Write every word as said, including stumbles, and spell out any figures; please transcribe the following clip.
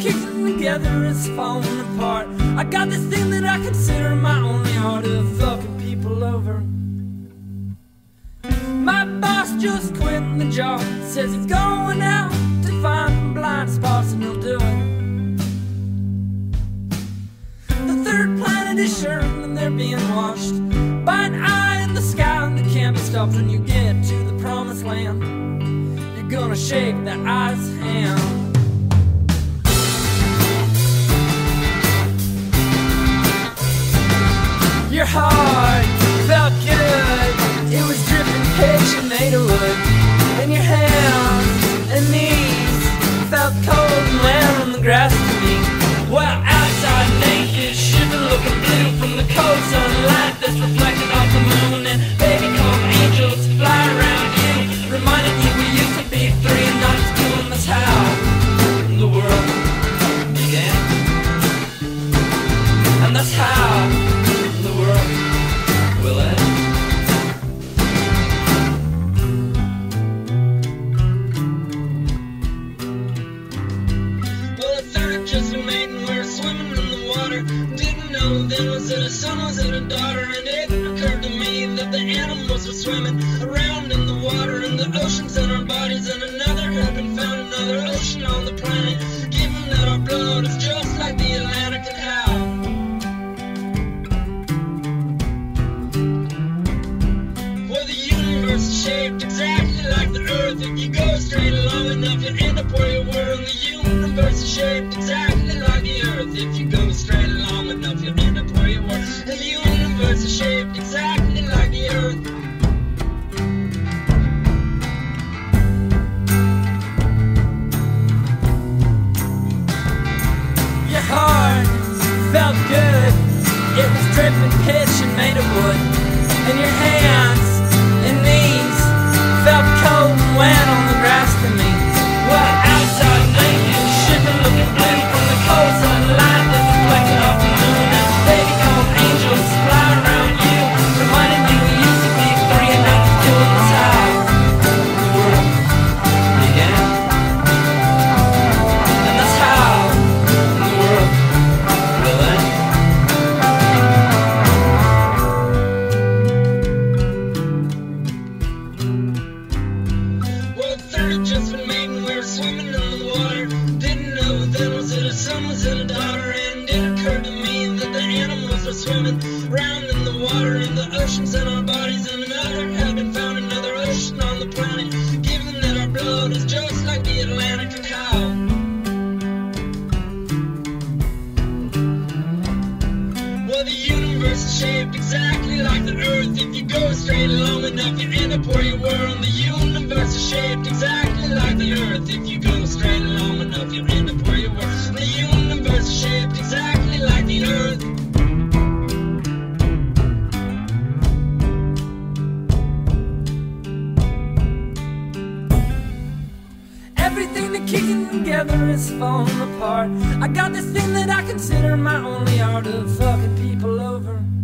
kicking together is falling apart. I got this thing that I consider my only art of fucking people over. My boss just quit the job, says he's going out to find blind spots and he'll do it. The third planet is sure and they're being watched by an eye in the sky, and it can't be stopped. When you get to the promised land, you're gonna shake that eye's hand. Your heart felt good, it was dripping pitch and made of wood, and your hands and knees felt cold and wet on the grass to me. Well, outside naked, shiver looking blue from the cold sunlight that's reflected off the moon, and baby calm angels fly around you, reminding you we used to be three and not two, and that's how the world began, and that's how the world will end. Well, the third just been made and we're swimming in the water. Didn't know then was it a son, was it a daughter? And it occurred to me that the animals were swimming around in the water, and the oceans in our bodies, and another had been found, another ocean on the planet, given that our blood is just like the Atlantic. And how shaped exactly like the earth. If you go straight long enough, you end up where you were. And the universe is shaped exactly like the earth. If you go straight long enough, you end up where you were. And the universe is shaped exactly like the earth. Your heart felt good, it was dripping pitch and made of wood, and your hands and knees felt cold and wet on the grass to me. Well, outside naked, shiver looking blue from the cold sunlight that's reflected off the moon, and baby calm angels fly around you, reminding you we used to be three and not two, and that's how the world began, and that's how the world will end. Just been made and we were swimming in the water. Didn't know then was it a son, was it a daughter? And it occurred to me that the animals were swimming around in the water, and the oceans in our bodies, and another had been found, another ocean on the planet, given that our blood is just like the Atlantic. And how well, the universe is shaped exactly like the earth. If you go straight long enough, you end up where you were. And the universe is shaped exactly like the earth. If you go straight long enough, you end up where you were. And the universe is shaped exactly like the earth. Everything that kicking together is falling apart. I got this thing that I consider my only art of fucking people over.